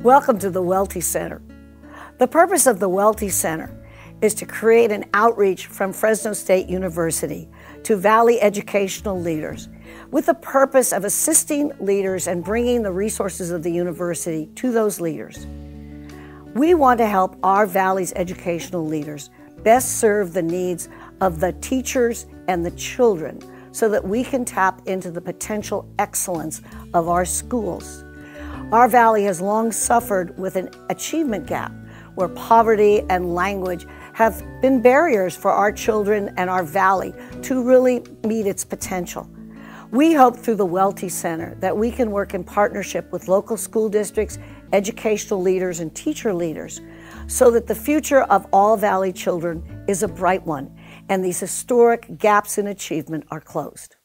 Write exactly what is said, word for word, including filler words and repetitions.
Welcome to the Welty Center. The purpose of the Welty Center is to create an outreach from Fresno State University to Valley educational leaders with the purpose of assisting leaders and bringing the resources of the university to those leaders. We want to help our Valley's educational leaders best serve the needs of the teachers and the children so that we can tap into the potential excellence of our schools. Our Valley has long suffered with an achievement gap where poverty and language have been barriers for our children and our Valley to really meet its potential. We hope through the Welty Center that we can work in partnership with local school districts, educational leaders, and teacher leaders so that the future of all Valley children is a bright one and these historic gaps in achievement are closed.